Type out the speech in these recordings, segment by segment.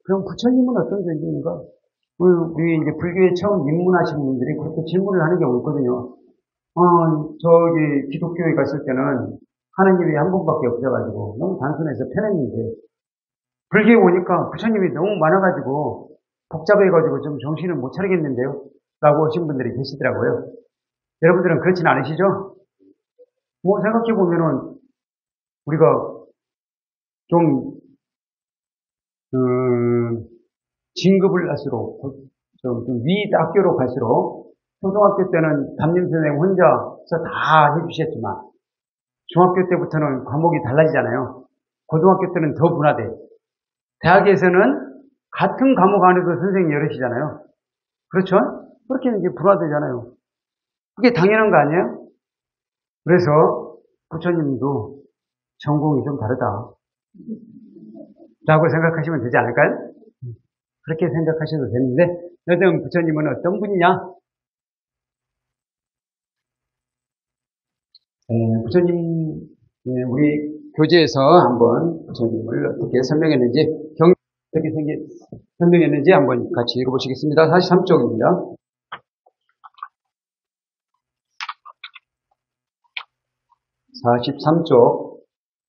그럼 부처님은 어떤 존재인가? 우리 이제 불교에 처음 입문하신 분들이 그렇게 질문을 하는 경우가 있거든요. 저기 기독교에 갔을 때는 하느님이 한 분밖에 없어가지고 너무 단순해서 편했는데 불교에 오니까 부처님이 너무 많아가지고 복잡해가지고 좀 정신을 못 차리겠는데요? 라고 하신 분들이 계시더라고요. 여러분들은 그렇진 않으시죠? 뭐 생각해보면은 우리가 좀 진급을 할수록 좀 위 학교로 갈수록 초등학교 때는 담임선생님 혼자서 다 해주셨지만 중학교 때부터는 과목이 달라지잖아요. 고등학교 때는 더 분화돼요. 대학에서는 같은 과목 안에도 선생님이 여럿이잖아요. 그렇죠? 그렇게 이제 분화되잖아요. 그게 당연한 거 아니에요? 그래서 부처님도 전공이 좀 다르다 라고 생각하시면 되지 않을까요? 그렇게 생각하셔도 되는데 여튼 부처님은 어떤 분이냐? 부처님 우리 교재에서 한번 부처님을 어떻게 설명했는지 어떻게 설명했는지 한번 같이 읽어보시겠습니다. 43쪽입니다. 43쪽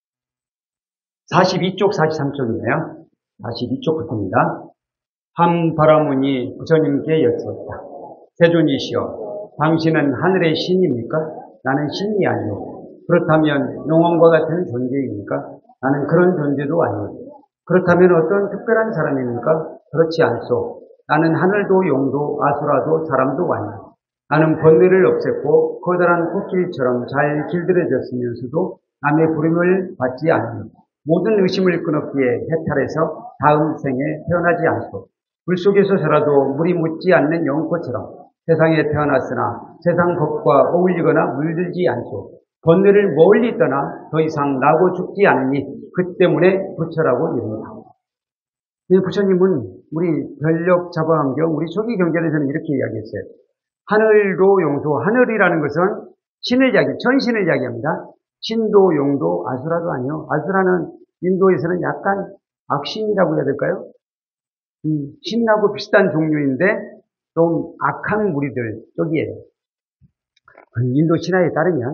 42쪽 43쪽이네요. 42쪽부터입니다. 한 바라문이 부처님께 여쭈었다. 세존이시여, 당신은 하늘의 신입니까? 나는 신이 아니오. 그렇다면 영원과 같은 존재입니까? 나는 그런 존재도 아니오. 그렇다면 어떤 특별한 사람입니까? 그렇지 않소. 나는 하늘도 용도 아수라도 사람도 아니오. 나는 번뇌를 없앴고 커다란 코끼리처럼 잘 길들여졌으면서도 남의 부름을 받지 않으며 모든 의심을 끊었기에 해탈해서 다음 생에 태어나지 않소. 물속에서 살아도 물이 묻지 않는 영코처럼 세상에 태어났으나 세상 법과 어울리거나 물들지 않소. 번뇌를 멀리 떠나 더 이상 나고 죽지 않으니 그 때문에 부처라고 이른다. 부처님은 우리 별력 자방경 우리 초기 경전에서는 이렇게 이야기했어요. 하늘도 용도, 하늘이라는 것은 신을 이야기, 천신을 이야기합니다. 신도 용도 아수라도 아니요. 아수라는 인도에서는 약간 악신이라고 해야 될까요? 신하고 비슷한 종류인데 좀 악한 무리들 쪽이에요. 인도 신화에 따르면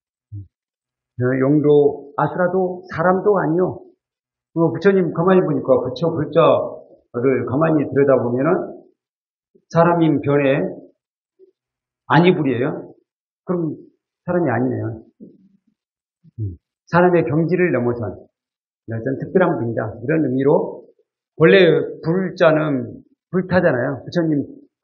용도 아수라도 사람도 아니요. 부처님 가만히 보니까 부처 글자를 가만히 들여다보면은 사람인 변에 아니불이에요. 그럼 사람이 아니네요. 사람의 경지를 넘어선 어떤 특별한 분이다. 이런 의미로 원래 불자는 불타잖아요. 부처님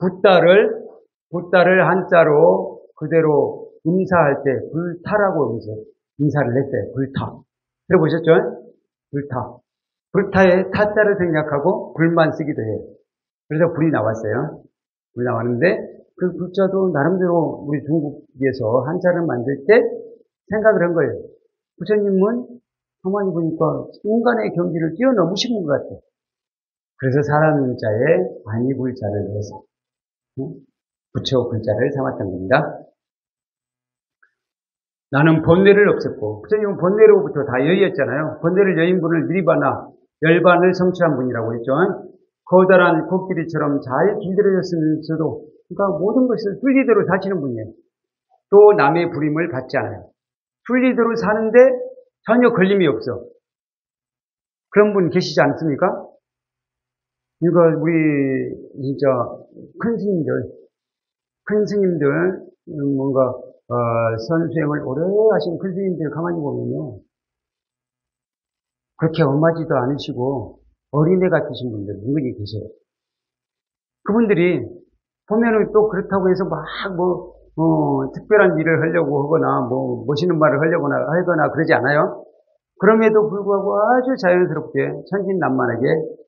붓다를 한자로 그대로 인사할 때 불타라고 인사를 했어요. 불타. 들어보셨죠? 불타. 불타에 타자를 생략하고 불만 쓰기도 해요. 그래서 불이 나왔어요. 불이 나왔는데 그 불자도 나름대로 우리 중국에서 한자를 만들 때 생각을 한 거예요. 부처님은 가만히 보니까 인간의 경지를 뛰어넘으신 것 같아요. 그래서 사람자에 아니불자를 해서 부처 글자를 삼았던 겁니다. 나는 번뇌를 없앴고 부처님은 번뇌로부터 다 여의었잖아요. 번뇌를 여인 분을 미리바나 열반을 성취한 분이라고 했죠. 커다란 코끼리처럼 잘 길들여졌으면서도 그러니까 모든 것을 순리대로 사시는 분이에요. 또 남의 부림을 받지 않아요. 순리대로 사는데 전혀 걸림이 없어. 그런 분 계시지 않습니까? 이거 우리 진짜 큰 스님들 뭔가 선수행을 오래 하신 큰 스님들 가만히 보면요. 그렇게 엄하지도 않으시고 어린애 같으신 분들 은근히 계세요. 그분들이 보면은 또 그렇다고 해서 막 특별한 일을 하려고 하거나 멋있는 말을 하거나 그러지 않아요. 그럼에도 불구하고 아주 자연스럽게 천진난만하게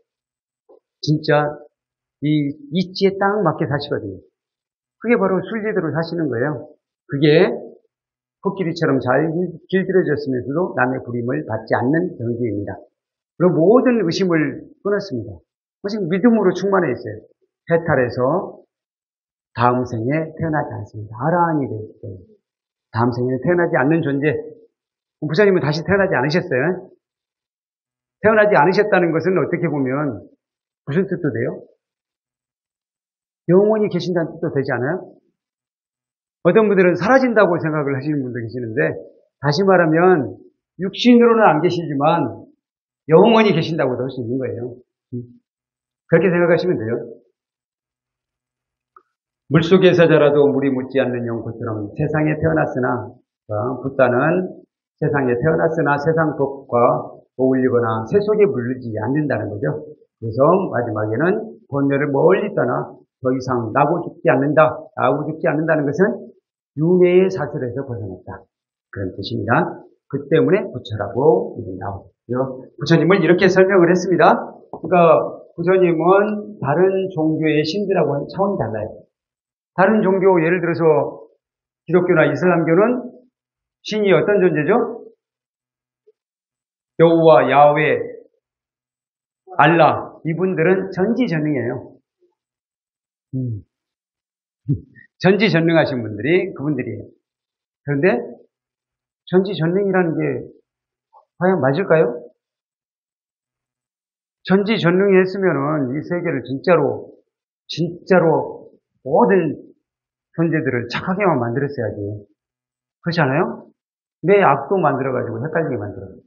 진짜 이 이치에 딱 맞게 사시거든요. 그게 바로 순리대로 사시는 거예요. 그게 코끼리처럼 잘 길들여졌으면서도 남의 부림을 받지 않는 경지입니다. 그리고 모든 의심을 끊었습니다. 지금 믿음으로 충만해 있어요. 해탈해서 다음 생에 태어나지 않습니다. 아라한이 되기 때문에. 다음 생에 태어나지 않는 존재. 부처님은 다시 태어나지 않으셨어요. 태어나지 않으셨다는 것은 어떻게 보면 무슨 뜻도 돼요? 영원히 계신다는 뜻도 되지 않아요? 어떤 분들은 사라진다고 생각을 하시는 분도 계시는데, 다시 말하면 육신으로는 안 계시지만 영원히 계신다고도 할 수 있는 거예요. 그렇게 생각하시면 돼요. 물속에서 자라도 물이 묻지 않는 연꽃처럼 세상에 태어났으나, 붓다는 세상에 태어났으나 세상 법과 어울리거나 세속에 물리지 않는다는 거죠. 그래서 마지막에는 본래를 멀리 떠나 더 이상 나고 죽지 않는다. 나고 죽지 않는다는 것은 윤회의 사슬에서 벗어났다. 그런 뜻입니다. 그 때문에 부처라고 나오고요. 부처님을 이렇게 설명을 했습니다. 그러니까 부처님은 다른 종교의 신들하고 하는 차원이 달라요. 다른 종교, 예를 들어서 기독교나 이슬람교는 신이 어떤 존재죠? 여호와, 야훼, 알라, 이분들은 전지전능이에요. 전지전능하신 분들이 그분들이에요. 그런데 전지전능이라는 게 과연 맞을까요? 전지전능했으면은 이 세계를 진짜로 모든 존재들을 착하게만 만들었어야지. 그렇지 않아요? 내 악도 만들어가지고 헷갈리게 만들어요.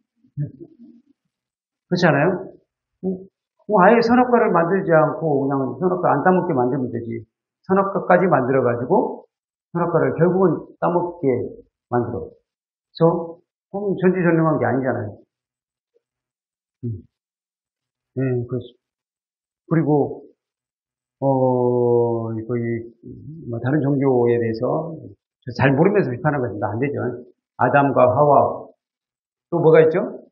그렇지 않아요? 아예 선악과를 만들지 않고 그냥 선악과 안 따먹게 만들면 되지. 선악과까지 만들어가지고 선악과를 결국은 따먹게 만들어. 그래서 전지전능한 게 아니잖아요. 네, 그리고 다른 종교에 대해서 잘 모르면서 비판한 것입니다. 안 되죠. 아담과 하와, 또 뭐가 있죠?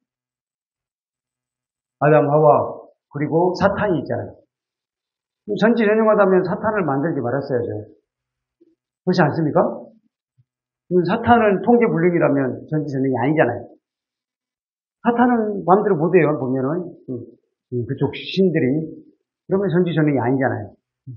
아담, 하와, 그리고 사탄이 있잖아요. 전지전능하다면 사탄을 만들지 말았어야죠. 그렇지 않습니까? 사탄은 통계불능이라면 전지전능이 아니잖아요. 사탄은 마음대로 못해요, 보면은. 그쪽 신들이. 그러면 전지전능이 아니잖아요.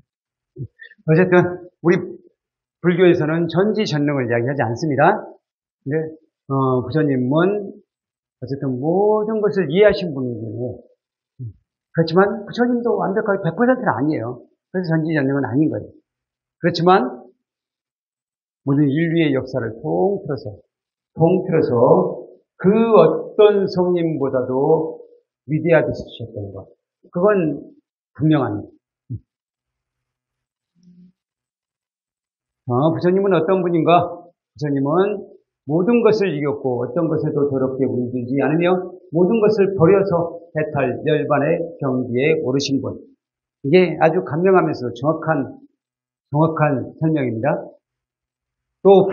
어쨌든, 우리 불교에서는 전지전능을 이야기하지 않습니다. 근데, 부처님은 어쨌든 모든 것을 이해하신 분이에요. 그렇지만 부처님도 완벽하게 100%는 아니에요. 그래서 전지전능은 아닌 거예요. 그렇지만 모든 인류의 역사를 통틀어서 그 어떤 성님보다도 위대하게 쓰셨던 것. 그건 분명합니다. 부처님은 어떤 분인가? 부처님은 모든 것을 이겼고 어떤 것에도 더럽게 물들지 않으며 모든 것을 버려서 해탈 열반의 경지에 오르신 분. 이게 아주 간명하면서 정확한 설명입니다. 또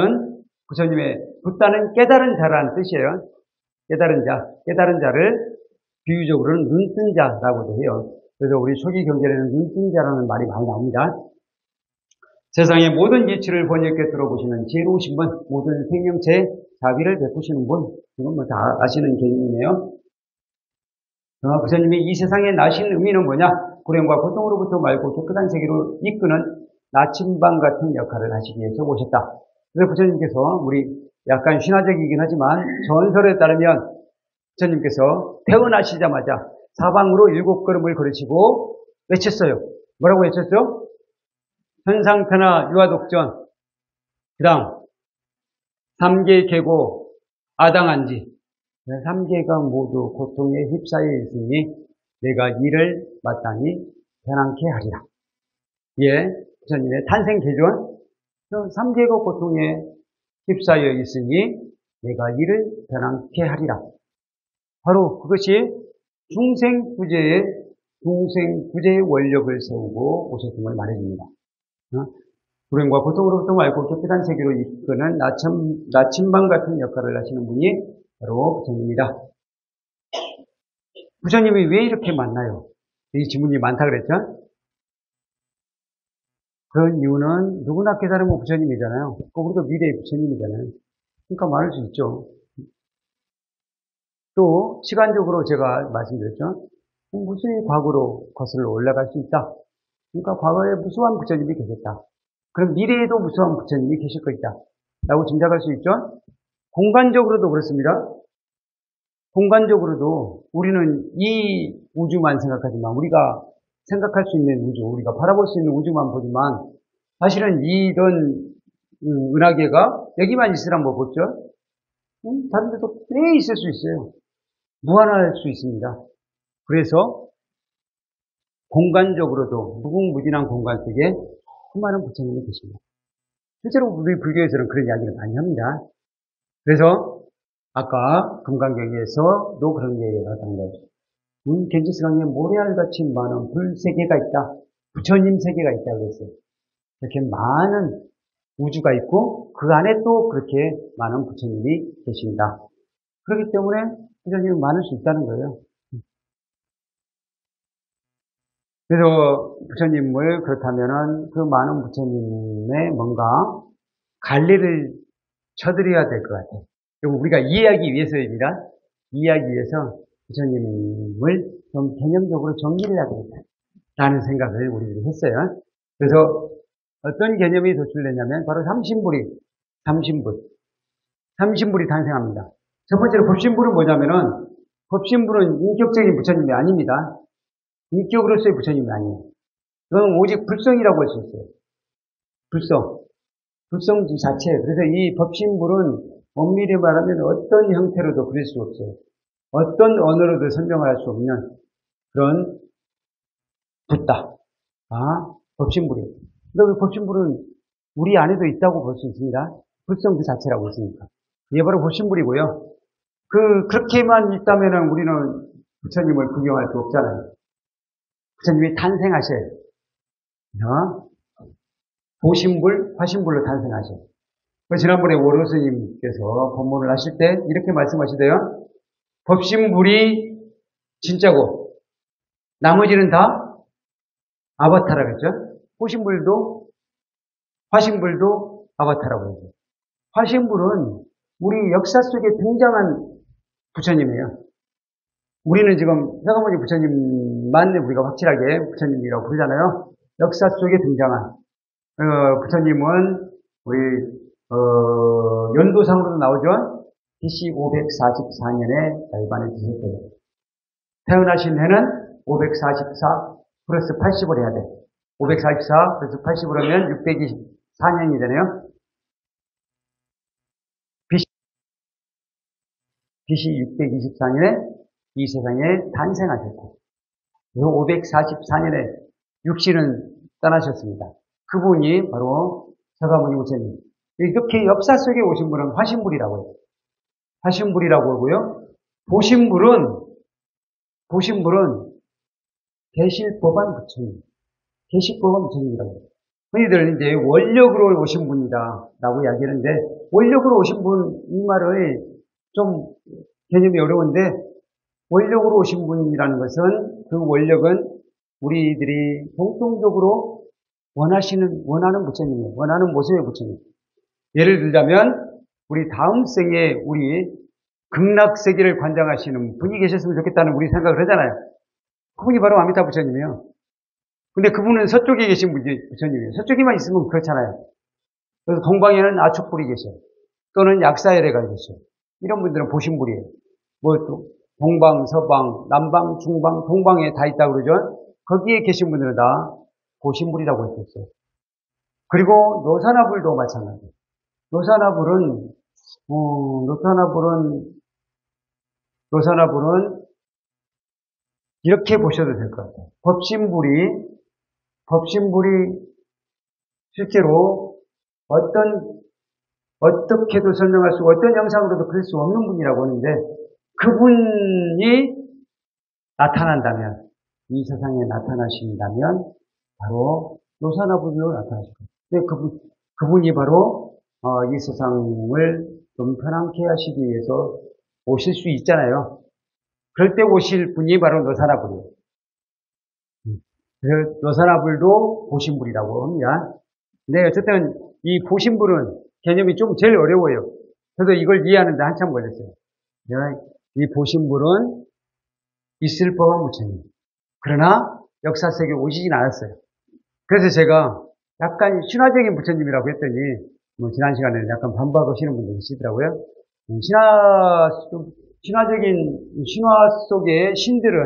부처님의 깨달은 자라는 뜻이에요. 깨달은 자를 비유적으로는 눈뜬 자라고도 해요. 그래서 우리 초기 경전에는 눈뜬 자라는 말이 많이 나옵니다. 세상의 모든 이치를 번역해 들어보시는 지혜로우신 분, 모든 생명체에 자비를 베푸시는 분, 이건 뭐 다 아시는 개념이네요. 부처님이 이 세상에 나신 의미는 뭐냐? 고령과 고통으로부터 말고 깨끗한 세계로 이끄는 나침반 같은 역할을 하시기 위해서 오셨다. 그래서 부처님께서 우리 약간 신화적이긴 하지만 전설에 따르면 부처님께서 태어나시자마자 사방으로 7걸음을 걸으시고 외쳤어요. 뭐라고 외쳤죠? 현상태나 유아독전, 그 다음 3계 계고 아당한지 3계가 모두 고통에 휩싸여 있으니 내가 이를 마땅히 편안케 하리라. 예, 부처님의 탄생 계전 3계가 고통에 휩싸여 있으니 내가 이를 편안케 하리라. 바로 그것이 중생구제의 원력을 세우고 오셨음을 말해줍니다. 불행과 고통으로부터 맑고 깨끗한 세계로 이끄는 나침반 같은 역할을 하시는 분이 바로 부처님입니다. 부처님이 왜 이렇게 많나요? 이 질문이 많다 그랬죠? 그런 이유는 누구나 깨달으면 부처님이잖아요. 우리도 미래의 부처님이잖아요. 그러니까 많을 수 있죠. 또 시간적으로 제가 말씀드렸죠. 무수히 과거로 거슬러 올라갈 수 있다. 그러니까 과거에 무수한 부처님이 계셨다. 그럼 미래에도 무수한 부처님이 계실 것이다. 라고 짐작할 수 있죠. 공간적으로도 그렇습니다. 공간적으로도 우리는 이 우주만 생각하지만 우리가 생각할 수 있는 우주, 우리가 바라볼 수 있는 우주만 보지만 사실은 이런 은하계가 여기만 있으란 뭐 보죠? 다른 데도 꽤 있을 수 있어요. 무한할 수 있습니다. 그래서 공간적으로도 무궁무진한 공간 속에 수많은 부처님이 계십니다. 실제로 우리 불교에서는 그런 이야기를 많이 합니다. 그래서 아까 금강경에서도 그런 얘기가 나왔던 거죠. 견지스강에 모래알같이 많은 불세계가 있다. 부처님 세계가 있다고 그랬어요. 이렇게 많은 우주가 있고 그 안에 또 그렇게 많은 부처님이 계신다. 그렇기 때문에 부처님은 많을 수 있다는 거예요. 그래서 부처님을 그렇다면은 그 많은 부처님의 뭔가 관리를 쳐드려야 될 것 같아요. 그리고 우리가 이해하기 위해서입니다. 이해하기 위해서 부처님을 좀 개념적으로 정리를 해야 되겠다. 라는 생각을 우리들이 했어요. 그래서 어떤 개념이 도출됐냐면 바로 삼신불이 탄생합니다. 첫 번째로 법신불은 뭐냐면은 법신불은 인격적인 부처님이 아닙니다. 인격으로서의 부처님이 아니에요. 그건 오직 불성이라고 할 수 있어요. 불성 자체. 그래서 이 법신불은 엄밀히 말하면 어떤 형태로도 그릴 수 없어요. 어떤 언어로도 설명할 수 없는 그런 붓다. 법신불이에요. 그런데 그 법신불은 우리 안에도 있다고 볼 수 있습니다. 불성 그 자체라고 했으니까. 이게 바로 법신불이고요. 그렇게만 있다면은 우리는 부처님을 구경할 수 없잖아요. 부처님이 탄생하셔요. 보신불, 화신불로 탄생하셔요. 지난번에 오로 스님께서 법문을 하실 때 이렇게 말씀하시대요. 법신불이 진짜고 나머지는 다 아바타라 그랬죠. 보신불도 화신불도 아바타라고 했죠. 화신불은 우리 역사 속에 등장한 부처님이에요. 우리는 지금 서가모니 부처님만 우리가 확실하게 부처님이라고 부르잖아요. 역사 속에 등장한 부처님은 우리 연도상으로도 나오죠. BC 544년에 날반에 드셨대요. 태어나신 해는 544 플러스 80을 해야 돼. 544 플러스 80을 하면 624년이 되네요. BC 624년에 이 세상에 탄생하셨고 544년에 육신은 떠나셨습니다. 그분이 바로 서가모니 부처님. 이렇게 역사 속에 오신 분은 화신불이라고 해요. 화신불이라고 하고요. 보신불은 계실법한 부처님. 계실법한 부처님이라고 해요. 흔히들 이제 원력으로 오신 분이다 라고 이야기하는데 원력으로 오신 분 이 말을 좀 개념이 어려운데 원력으로 오신 분이라는 것은 그 원력은 우리들이 공통적으로 원하는 부처님이에요. 원하는 모습의 부처님. 예를 들자면 우리 다음 생에 우리 극락세계를 관장하시는 분이 계셨으면 좋겠다는 우리 생각을 하잖아요. 그분이 바로 아미타 부처님이에요. 근데 그분은 서쪽에 계신 부처님이에요. 서쪽에만 있으면 그렇잖아요. 그래서 동방에는 아축불이 계셔요. 또는 약사열애가 계셔요. 이런 분들은 보신불이에요. 또 동방, 서방, 남방, 중방, 동방에 다 있다고 그러죠. 거기에 계신 분들은 다 보신불이라고 했었어요. 그리고 노사나불도 마찬가지예요. 노사나불은 이렇게 보셔도 될 것 같아요. 법신불이 실제로 어떻게도 설명할 수, 어떤 영상으로도 그릴 수 없는 분이라고 하는데, 그분이 나타난다면, 이 세상에 나타나신다면, 바로 노사나불로 나타나실 거예요. 근데 그분이 바로, 이 세상을 좀 편안케 하시기 위해서 오실 수 있잖아요. 그럴 때 오실 분이 바로 노사나불이에요. 그래서 노사나불도 보신불이라고 합니다. 근데 어쨌든 이 보신불은 개념이 좀 제일 어려워요. 저도 이걸 이해하는데 한참 걸렸어요. 이 보신불은 있을 법한 부처님. 그러나 역사 속에 오시진 않았어요. 그래서 제가 약간 신화적인 부처님이라고 했더니 지난 시간에 약간 반박하시는 분들이 계시더라고요. 신화 속의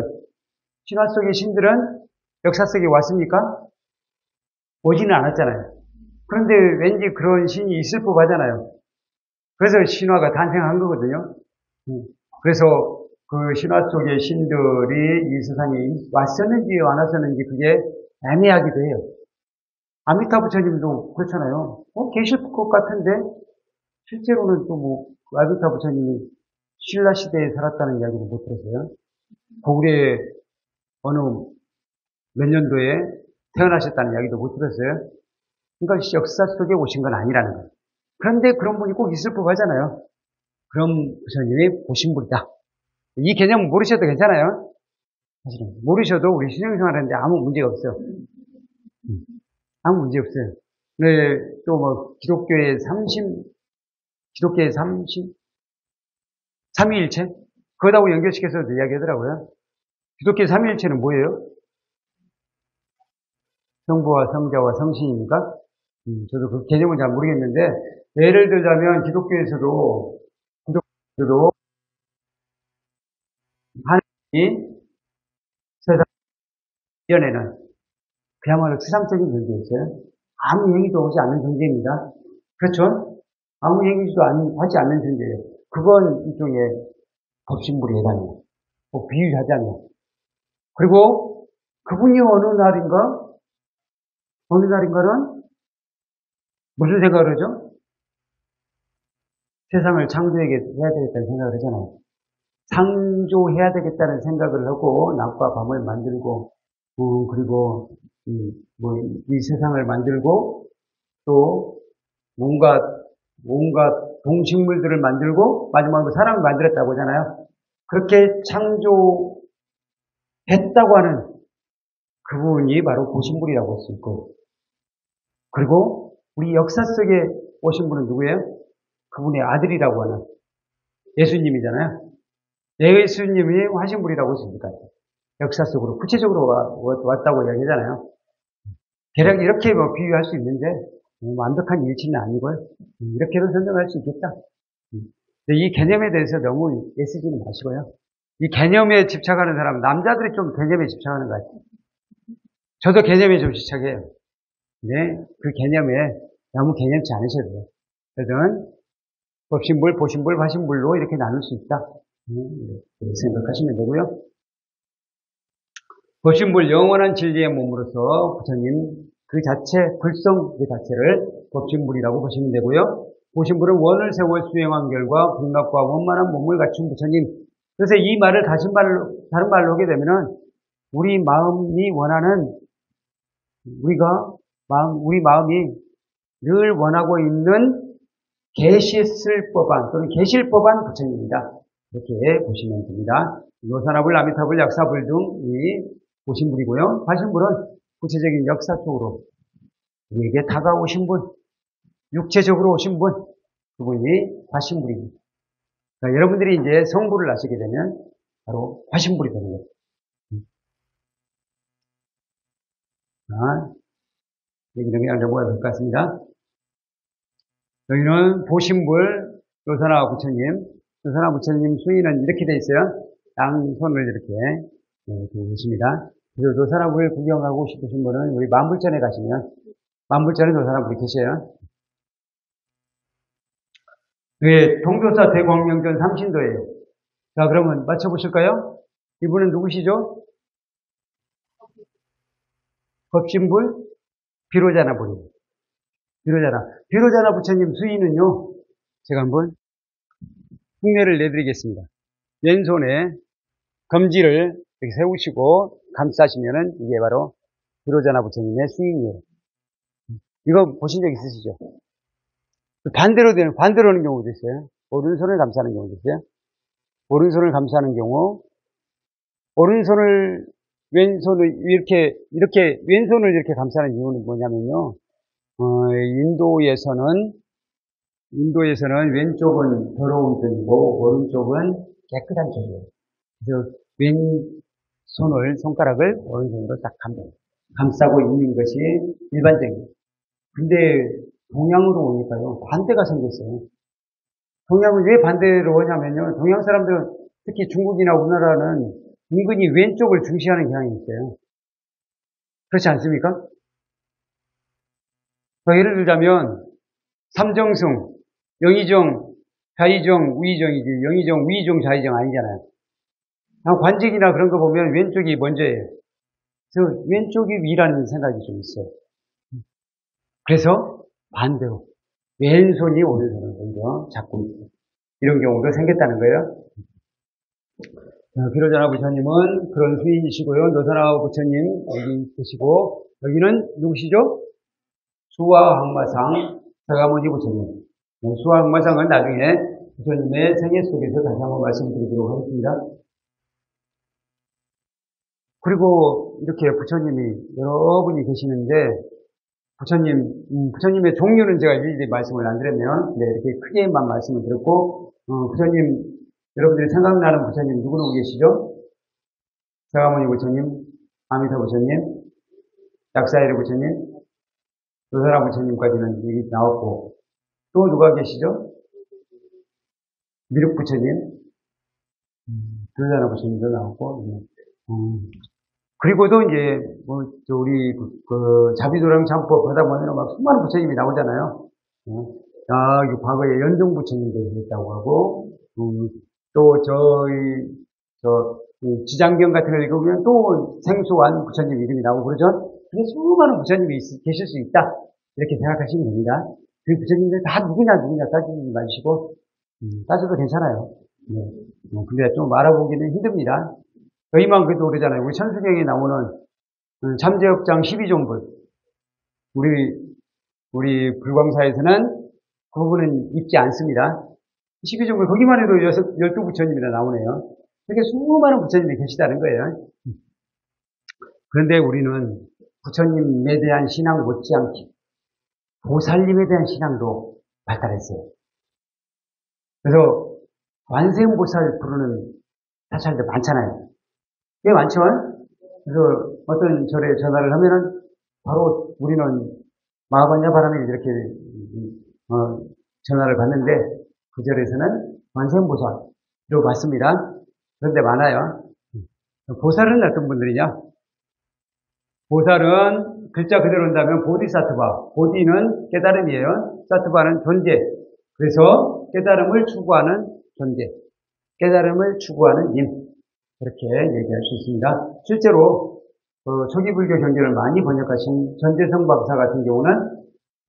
신들은 역사 속에 왔습니까? 오지는 않았잖아요. 그런데 왠지 그런 신이 있을 법하잖아요. 그래서 신화가 탄생한 거거든요. 그래서 그 신화 속의 신들이 이 세상에 왔었는지 안 왔었는지 그게 애매하기도 해요. 아미타 부처님도 그렇잖아요. 계실 것 같은데 실제로는 또 아미타 부처님이 신라 시대에 살았다는 이야기를 못 들었어요. 고구려 어느 몇 년도에 태어나셨다는 이야기도 못 들었어요. 그러니까 역사 속에 오신 건 아니라는 거예요. 그런데 그런 분이 꼭 있을 법하잖아요. 그럼 부처님이 보신 분이다. 이 개념 모르셔도 괜찮아요. 사실은 모르셔도 우리 신앙생활하는데 아무 문제가 없어요. 아무 문제 없어요. 네, 또 기독교의 삼위일체? 그거하고 연결시켜서 이야기하더라고요. 기독교의 삼위일체는 뭐예요? 성부와 성자와 성신입니까? 저도 그 개념은 잘 모르겠는데, 예를 들자면 기독교에서도 하나님이 세상 이전에는 그야말로 추상적인 존재였어요. 아무 행위도 하지 않는 존재입니다. 그렇죠? 아무 행위도 하지 않는 존재예요. 그건 일종의 법신불에 해당해요. 비유하자면. 그리고 그분이 어느 날인가는 무슨 생각을 하죠? 세상을 창조해야 되겠다는 생각을 하잖아요. 창조해야 되겠다는 생각을 하고 낮과 밤을 만들고 그리고 이 세상을 만들고 또 온갖 동식물들을 만들고 마지막으로 사람을 만들었다고 하잖아요. 그렇게 창조했다고 하는 그분이 바로 보신분이라고 할 수 있고, 그리고 우리 역사 속에 오신 분은 누구예요? 그분의 아들이라고 하는 예수님이잖아요. 예수님이 화신분이라고 했습니까? 역사 속으로 구체적으로 왔다고 이야기하잖아요. 대략 이렇게 비유할 수 있는데 완벽한 일치는 아니고요. 이렇게도 설명할 수 있겠다. 이 개념에 대해서 너무 애쓰지는 마시고요. 이 개념에 집착하는 사람, 남자들이 좀 개념에 집착하는 것 같아요. 저도 개념에 좀 집착해요. 네, 그 개념에 너무 개념치 않으셔도 돼요. 그래서 법신불, 보신불, 화신불로 이렇게 나눌 수 있다. 생각하시면 되고요. 법신불, 영원한 진리의 몸으로서 부처님 그 자체, 불성 그 자체를 법신불이라고 보시면 되고요. 보신불은 원을 세월 수행한 결과 극락과 원만한 몸을 갖춘 부처님. 그래서 이 말을 다른 말로 하게 되면은 우리 마음이 원하는 우리 마음이 늘 원하고 있는 계시했을 법한 또는 계실 법한 부처님입니다. 이렇게 보시면 됩니다. 노산화불, 아미타불, 약사불 등이 보신불이고요. 화신불은 구체적인 역사 속으로 우리에게 다가오신 분, 육체적으로 오신 분, 그분이 화신불입니다. 그러니까 여러분들이 이제 성불을 아시게 되면 바로 화신불이 되는 거예요. 얘기는 그냥 넘어가야 될 것 같습니다. 여기는 보신불, 노산화 부처님, 노산화 부처님 수위는 이렇게 돼 있어요. 양손을 이렇게 계십니다. 그리고 노산화불 구경하고 싶으신 분은 우리 만불전에 가시면 만불전에 노산화불이 계셔요. 네, 동도사 대광명전 삼신도예요. 자, 그러면 맞춰보실까요? 이분은 누구시죠? 법신불, 비로자나불입니다. 비로자나 부처님 수위는요, 제가 한번 흉내를 내드리겠습니다. 왼손에 검지를 이렇게 세우시고 감싸시면은 이게 바로 비로자나 부처님의 수위예요. 이거 보신 적 있으시죠? 반대로 하는 경우도 있어요. 오른손을 감싸는 경우도 있어요. 오른손을 감싸는 경우, 왼손을 왼손을 이렇게 감싸는 이유는 뭐냐면요. 인도에서는 왼쪽은 더러운 편이고, 오른쪽은 깨끗한 편이에요. 그래서 손가락을 오른손으로 딱 감싸고 있는 것이 일반적이에요. 근데 동양으로 오니까요, 반대가 생겼어요. 동양은 왜 반대로 오냐면요, 동양 사람들은 특히 중국이나 우리나라는 은근히 왼쪽을 중시하는 경향이 있어요. 그렇지 않습니까? 예를 들자면 삼정승, 영의정, 좌의정, 우의정이지 영의정, 우의정, 좌의정 아니잖아요. 관직이나 그런 거 보면 왼쪽이 먼저예요. 그래서 왼쪽이 위라는 생각이 좀 있어요. 그래서 반대로 왼손이 오른손을 먼저 잡고 있어요. 이런 경우도 생겼다는 거예요. 비로자나 부처님은 그런 수인이시고요. 노사나 부처님 여기 계시고, 여기는 누구시죠? 수화항마상 서가모니 부처님. 수화항마상은 나중에 부처님의 생애 속에서 다시 한번 말씀드리도록 하겠습니다. 그리고 이렇게 부처님이 여러 분이 계시는데, 부처님의 종류는 제가 일일이 말씀을 안 드렸네요. 네, 이렇게 크게만 말씀을 드렸고, 부처님, 여러분들이 생각나는 부처님 누구 계시죠? 서가모니 부처님, 아미타 부처님, 약사이르 부처님, 노사나 부처님까지는 여기 나왔고, 또 누가 계시죠? 미륵 부처님, 노사나 부처님도 나왔고, 그리고도 이제, 우리, 자비도량 참법 하다 보면 막 수많은 부처님이 나오잖아요. 과거에 연등 부처님도 계셨다고 하고, 또 지장경 같은 걸 읽어보면 또 생소한 부처님 이름이 나오고 그러죠? 그게 수많은 부처님이 계실 수 있다. 이렇게 생각하시면 됩니다. 그 부처님들 다 누구냐 따지지 마시고, 따져도 괜찮아요. 네. 근데 좀 알아보기는 힘듭니다. 저희만 그래도 그러잖아요. 우리 천수경에 나오는 참제업장 12종불. 우리 불광사에서는 그 부분은 읽지 않습니다. 12종불, 거기만 해도 12부처님이나 나오네요. 이렇게 수많은 부처님이 계시다는 거예요. 그런데 우리는 부처님에 대한 신앙 못지않게 보살님에 대한 신앙도 발달했어요. 그래서 관세음보살 부르는 사찰들 많잖아요. 꽤 많죠? 그래서 어떤 절에 전화를 하면은 바로 우리는 마하반야 바람에 이렇게 전화를 받는데 그 절에서는 관세음보살로 받습니다. 그런데 많아요. 보살은 어떤 분들이냐? 보살은 글자 그대로 한다면 보디사트바. 보디는 깨달음이에요. 사트바는 존재. 그래서 깨달음을 추구하는 존재. 깨달음을 추구하는 님. 그렇게 얘기할 수 있습니다. 실제로 초기 불교 경전을 많이 번역하신 전재성 박사 같은 경우는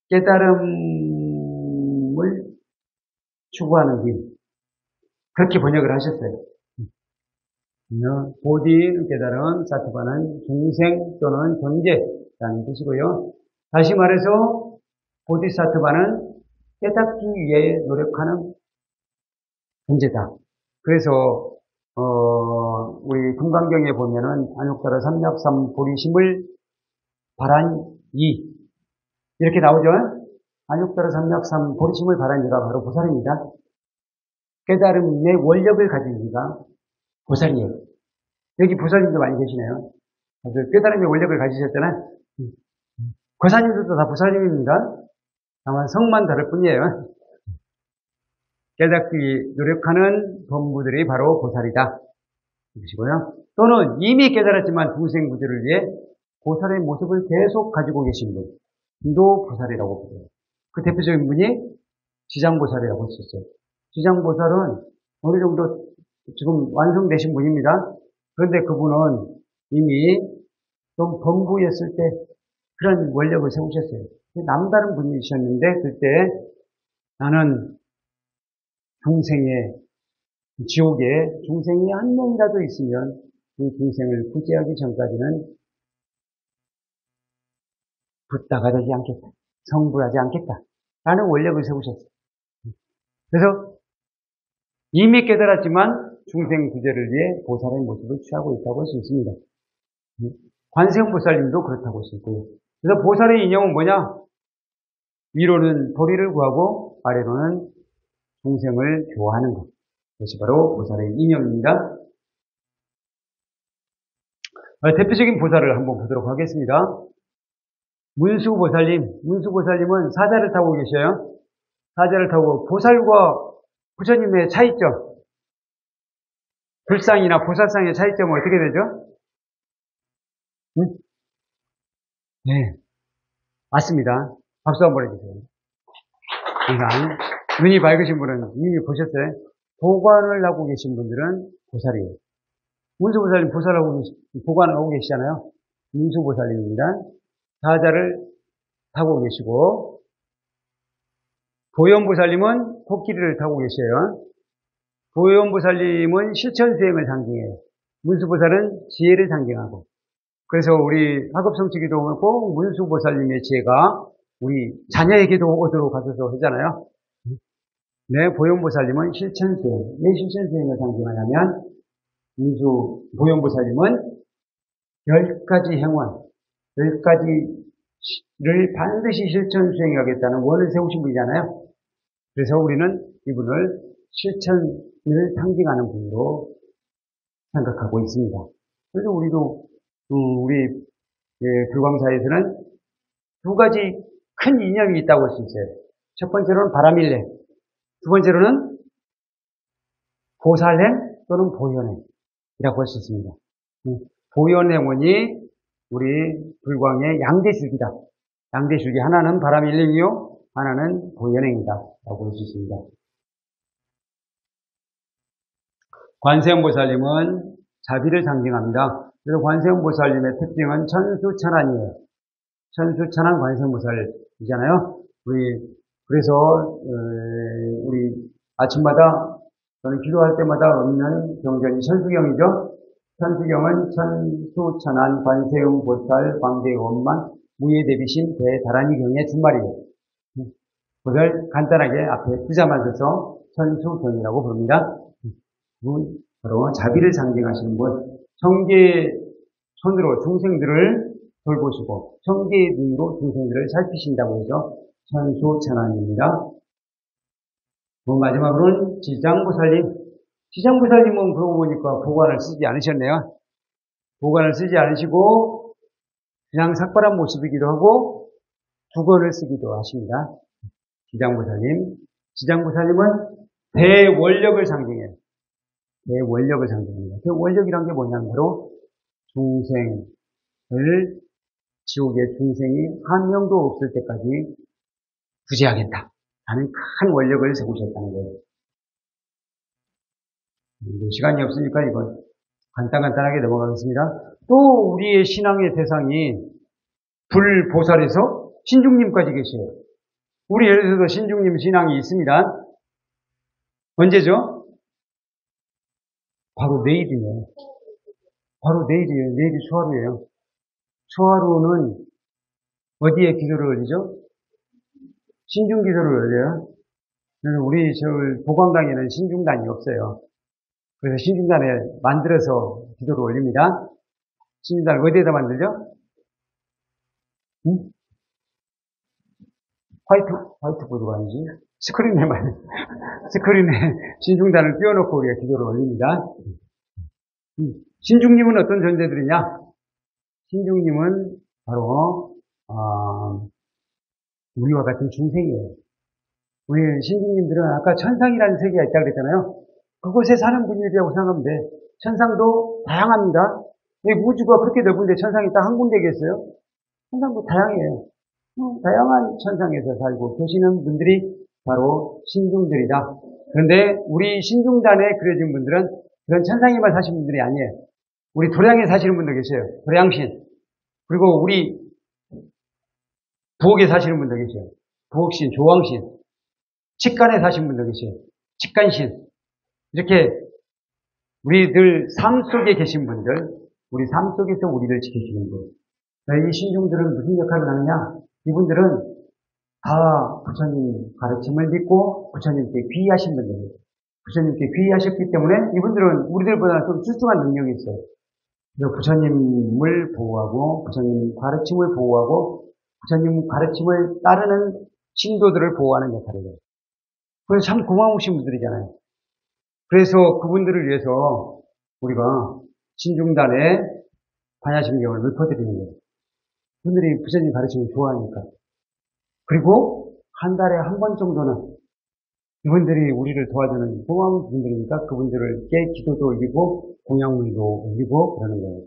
깨달음을 추구하는 님. 그렇게 번역을 하셨어요. 보디는 깨달음, 사트바는 중생 또는 존재라는 뜻이고요. 다시 말해서 보디사트바는 깨닫기 위해 노력하는 존재다. 그래서 우리 금강경에 보면은 안욕따라 삼약삼 보리심을 바란 이 이렇게 나오죠. 안욕따라 삼약삼 보리심을 바란 이가 바로 보살입니다. 깨달음의 원력을 가진 이가 보살이에요. 여기 보살님도 많이 계시네요. 깨달음의 원력을 가지셨잖아요. 고사님들도 다 보살님입니다. 다만 성만 다를 뿐이에요. 깨닫기 노력하는 본부들이 바로 보살이다. 이것이고요. 또는 이미 깨달았지만 중생구제를 위해 보살의 모습을 계속 가지고 계신 분도 보살이라고 부르요. 그 대표적인 분이 지장보살이라고 했었어요. 지장보살은 어느 정도 지금 완성되신 분입니다. 그런데 그분은 이미 좀 범부였을 때 그런 원력을 세우셨어요. 남다른 분이셨는데 그때 나는 중생의 지옥에 중생이 한 명이라도 있으면 그 중생을 구제하기 전까지는 붓다가 되지 않겠다. 성불하지 않겠다. 라는 원력을 세우셨어요. 그래서 이미 깨달았지만 중생 구제를 위해 보살의 모습을 취하고 있다고 할 수 있습니다. 관세음보살님도 그렇다고 할 수 있고요. 그래서 보살의 인형은 뭐냐? 위로는 도리를 구하고 아래로는 중생을 교화하는 것. 그것이 바로 보살의 인형입니다. 대표적인 보살을 한번 보도록 하겠습니다. 문수보살님은 사자를 타고 계셔요. 사자를 타고 보살과 부처님의 차이점. 불상이나 보살상의 차이점은 어떻게 되죠? 응? 네. 맞습니다. 박수 한번 해주세요. 그러니까 눈이 밝으신 분은 이미 보셨어요? 보관을 하고 계신 분들은 보살이에요. 문수보살님 보관을 하고 계시잖아요. 문수보살님입니다. 사자를 타고 계시고, 보현보살님은 코끼리를 타고 계셔요. 보현보살님은 실천수행을 상징해요. 문수보살은 지혜를 상징하고. 그래서 우리 학업성취기도 꼭 문수보살님의 지혜가 우리 자녀에게도 오도록 하셔서 하잖아요. 네, 보현보살님은 실천수행. 왜 실천수행을 상징하냐면, 보현보살님은 10가지 행원, 10가지를 반드시 실천 수행하겠다는 원을 세우신 분이잖아요. 그래서 우리는 이분을 실천을 상징하는 분으로 생각하고 있습니다. 그래서 우리도, 우리 불광사에서는 2가지 큰 이념이 있다고 할 수 있어요. 첫 번째로는 바라밀례, 두 번째로는 보살행 또는 보현행이라고 할 수 있습니다. 보현행원이 우리 불광의 양대줄기다. 양대줄기 하나는 바라밀림이요, 하나는 보현행이다 라고 할 수 있습니다. 관세음보살님은 자비를 상징합니다. 그래서 관세음보살님의 특징은 천수천안이에요. 천수천안 관세음보살이잖아요. 그래서 우리 아침마다 저는 기도할 때마다 읽는 경전이 천수경이죠. 천수경은 천수천안 관세음보살 광대원만 무예대비신 대다란이경의 준말이에요. 그걸 간단하게 앞에 두자만 써서 천수경이라고 부릅니다. 바로 자비를 상징하시는 분, 청계 손으로 중생들을 돌보시고 청계의 눈으로 중생들을 살피신다고 해서 천수천안입니다. 마지막으로는 지장보살님. 지장보살님은 그러고 보니까 보관을 쓰지 않으셨네요. 보관을 쓰지 않으시고 그냥 삭발한 모습이기도 하고 두건을 쓰기도 하십니다. 지장보살님. 지장보살님은 대원력을 상징해요. 대원력을 상징합니다. 그 원력이란 게 뭐냐면 바로 중생을, 지옥의 중생이 한 명도 없을 때까지 구제하겠다 하는 큰 원력을 세우셨다는 거예요. 시간이 없으니까 이건 간단하게 넘어가겠습니다. 또 우리의 신앙의 대상이 불보살에서 신중님까지 계셔요. 우리 예를 들어서 신중님 신앙이 있습니다. 언제죠? 바로 내일이에요. 바로 내일이에요. 내일이 수하루예요. 수하루는 어디에 기도를 올리죠? 신중 기도를 올려요. 그래서 우리 보광당에는 신중단이 없어요. 그래서 신중단을 만들어서 기도를 올립니다. 신중단을 어디에다 만들죠? 응? 화이트보드가 아니지? 스크린에 신중단을 띄워놓고 우리가 기도를 올립니다. 신중님은 어떤 존재들이냐? 신중님은 바로, 우리와 같은 중생이에요. 우리 신중님들은 아까 천상이라는 세계가 있다고 그랬잖아요. 그곳에 사는 분들이라고 생각하면 돼. 천상도 다양합니다. 우주가 그렇게 넓은데 천상이 딱 한 군데겠어요? 천상도 다양해요. 다양한 천상에서 살고 계시는 분들이 바로 신중들이다. 그런데 우리 신중단에 그려진 분들은 그런 천상에만 사시는 분들이 아니에요. 우리 도량에 사시는 분도 계셔요. 도량신. 그리고 우리 부엌에 사시는 분도 계셔요. 부엌신, 조왕신. 직간에 사시는 분도 계셔요. 직간신. 이렇게 우리들 삶 속에 계신 분들, 우리 삶 속에서 우리를 지켜주는 분. 이 신중들은 무슨 역할을 하느냐? 이분들은 다 부처님 가르침을 믿고 부처님께 귀의하신 분들이에요. 부처님께 귀의하셨기 때문에 이분들은 우리들보다 좀 출중한 능력이 있어요. 그래서 부처님을 보호하고 부처님 가르침을 보호하고 부처님 가르침을 따르는 신도들을 보호하는 역할을 해요. 그래서 참 고마우신 분들이잖아요. 그래서 그분들을 위해서 우리가 신중단에 반야심경을 읊어드리는 거예요. 그분들이 부처님 가르침을 좋아하니까. 그리고 한 달에 한 번 정도는 이분들이 우리를 도와주는 고마운 분들이니까 그분들께 기도도 올리고 공양물도 올리고 그러는 거예요.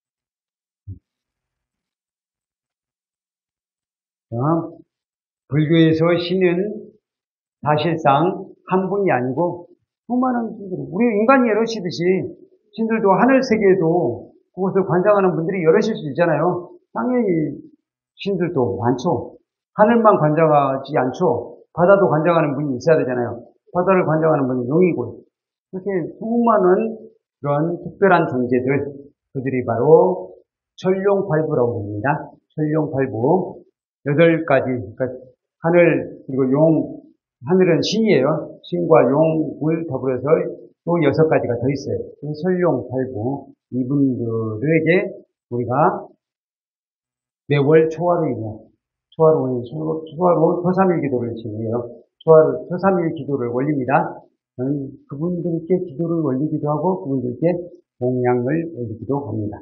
불교에서 신은 사실상 한 분이 아니고 수많은 분들, 우리 인간이 여럿이듯이 신들도 하늘 세계에도 그것을 관장하는 분들이 여럿일 수 있잖아요. 당연히 신들도 많죠. 하늘만 관장하지 않죠. 바다도 관장하는 분이 있어야 되잖아요. 바다를 관장하는 분이 용이고 이렇게 수많은 그런 특별한 존재들, 그들이 바로 천룡팔부라고 합니다. 천룡팔부 8가지, 그러니까 하늘 그리고 용, 하늘은 신이에요. 신과 용을 더불어서 또 6가지가 더 있어요. 천룡팔부, 이분들에게 우리가 매월 초하루이며 초하루 초삼일 기도를 지내요. 초삼일 기도를 올립니다. 그분들께 기도를 올리기도 하고 그분들께 공양을 올리기도 합니다.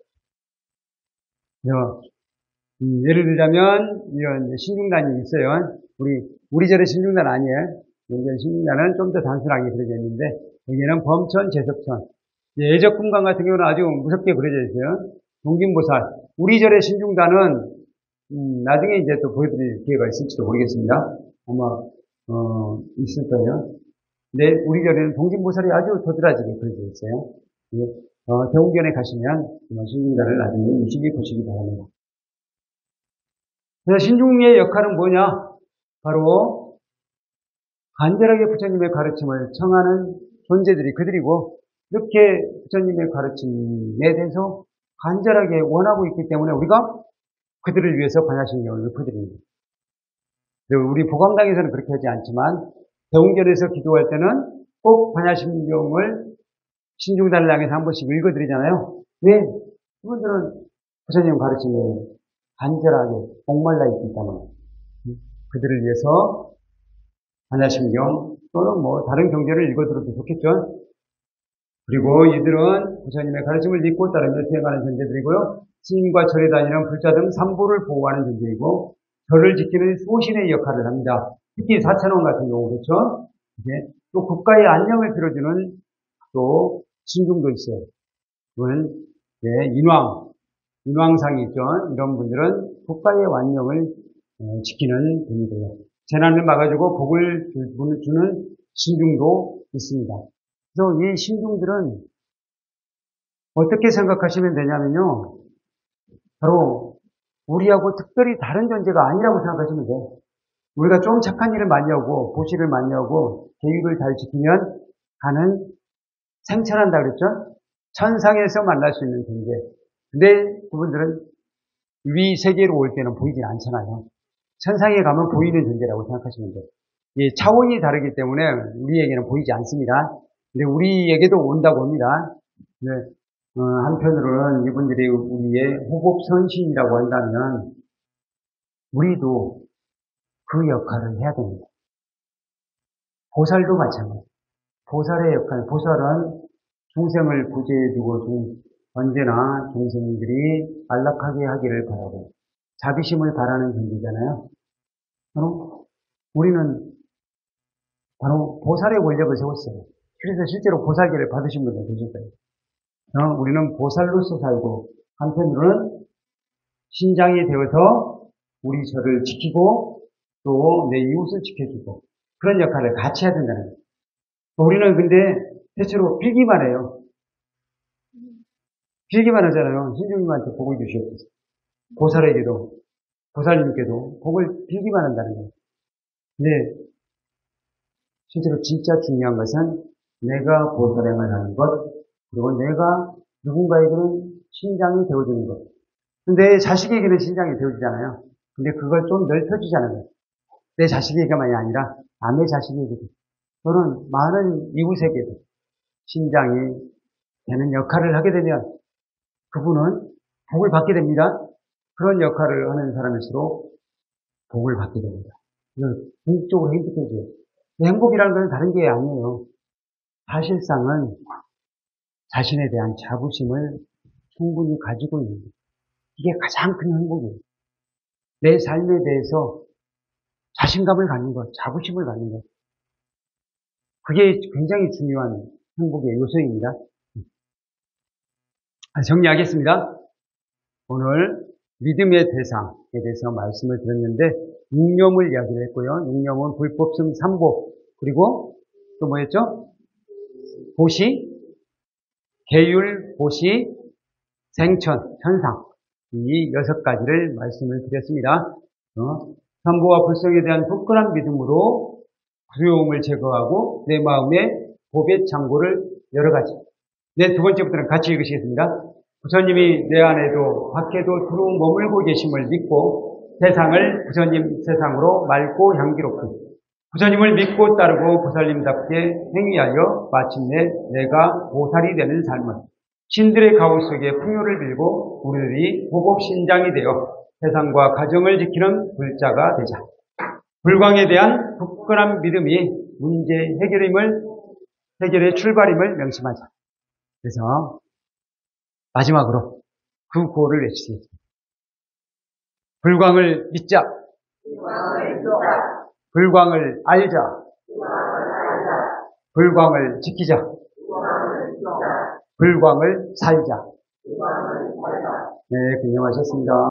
예를 들자면 이런 신중단이 있어요. 우리 절의 신중단 아니에요. 우리 절 신중단은 좀 더 단순하게 그려져 있는데 여기는 범천, 제석천, 예적금강 같은 경우는 아주 무섭게 그려져 있어요. 동김보살. 우리 절의 신중단은 나중에 이제 또 보여드릴 기회가 있을지도 모르겠습니다. 아마 있을 거예요. 근데 우리 절에는 동김보살이 아주 도드라지게 그려져 있어요. 대웅전에 가시면 신중단을 나중에 유심히 보시기 바랍니다. 그래서 신중의 역할은 뭐냐? 바로 간절하게 부처님의 가르침을 청하는 존재들이 그들이고, 이렇게 부처님의 가르침에 대해서 간절하게 원하고 있기 때문에 우리가 그들을 위해서 반야심경을 읊어드립니다. 우리 보감당에서는 그렇게 하지 않지만 대웅전에서 기도할 때는 꼭 반야심경을 신중단을 향해서 한 번씩 읽어드리잖아요. 왜? 그분들은 부처님 가르침에 간절하게 목말라 있기 때문에 그들을 위해서 반야심경 또는 다른 경전을 읽어드려도 좋겠죠. 그리고 이들은 부처님의 가르침을 믿고 따르며 수행하는 존재들이고요. 스님과 절에 다니는 불자 등 삼보를 보호하는 존재이고 절을 지키는 소신의 역할을 합니다. 특히 사천원 같은 경우 그렇죠. 또 국가의 안녕을 빌어주는 또 신중도 있어요. 그건 인왕상이 있죠. 이런 분들은 국가의 안녕을 지키는 분이고요. 재난을 막아주고 복을 주는 신중도 있습니다. 그래서 이 신중들은 어떻게 생각하시면 되냐면요. 바로 우리하고 특별히 다른 존재가 아니라고 생각하시면 돼요. 우리가 좀 착한 일을 많이 하고 보시를 많이 하고 계율을 잘 지키면 가는 생천한다 그랬죠? 천상에서 만날 수 있는 존재. 근데 그분들은 위 세계로 올 때는 보이진 않잖아요. 천상에 가면 보이는 존재라고 생각하시면 돼요. 이 차원이 다르기 때문에 우리에게는 보이지 않습니다. 근데 우리에게도 온다고 합니다. 한편으로는 이분들이 우리의 호복선신이라고 한다면 우리도 그 역할을 해야 됩니다. 보살도 마찬가지예요. 보살의 역할, 보살은 중생을 구제해주고 언제나 중생들이 안락하게 하기를 바라고 자비심을 바라는 존재잖아요. 바로 우리는 바로 보살의 권력을 세웠어요. 그래서 실제로 보살계를 받으신 분들 계실 거예요. 우리는 보살로서 살고 한편으로는 신장이 되어서 우리 절을 지키고 또 내 이웃을 지켜주고 그런 역할을 같이 해야 된다는 거예요. 우리는 근데 대체로 빌기만 해요. 빌기만 하잖아요. 신주님한테 복을 주시옵소서. 보살에게도 보살님께도 복을 빌기만 한다는 거예요. 근데 실제로 진짜 중요한 것은 내가 보살행을 하는 것, 그리고 내가 누군가에게는 신장이 되어주는 것. 근데 자식에게는 신장이 되어주잖아요. 근데 그걸 좀 넓혀주자는 거예요. 내 자식에게만이 아니라 남의 자식에게도 또는 많은 이웃에게도 신장이 되는 역할을 하게 되면 그분은 복을 받게 됩니다. 그런 역할을 하는 사람일수록 복을 받게 됩니다. 궁극적으로 행복해져요. 행복이라는 건 다른 게 아니에요. 사실상은 자신에 대한 자부심을 충분히 가지고 있는 거예요. 이게 가장 큰 행복이에요. 내 삶에 대해서 자신감을 갖는 것, 자부심을 갖는 것. 그게 굉장히 중요한 행복의 요소입니다. 정리하겠습니다. 오늘 믿음의 대상에 대해서 말씀을 드렸는데 잉념을 이야기를 했고요. 잉념은 불법성 삼복, 그리고 또 뭐였죠? 보시, 계율, 보시, 생천, 천상, 이 6가지를 말씀을 드렸습니다. 삼보와 불성에 대한 굳건한 믿음으로 두려움을 제거하고 내 마음의 보배 창고를 열어가지. 네, 두 번째부터는 같이 읽으시겠습니다. 부처님이 내 안에도 밖에도 두루 머물고 계심을 믿고 세상을 부처님 세상으로 맑고 향기롭고 부처님을 믿고 따르고 보살님답게 행위하여 마침내 내가 보살이 되는 삶은 신들의 가호 속에 풍요를 빌고 우리들이 보복신장이 되어 세상과 가정을 지키는 불자가 되자. 불광에 대한 굳건한 믿음이 문제 해결의 출발임을 명심하자. 그래서 마지막으로 그 구호를 외치겠습니다. 불광을 믿자. 불광을 알자. 불광을 지키자. 불광을 살자. 네, 균형하셨습니다.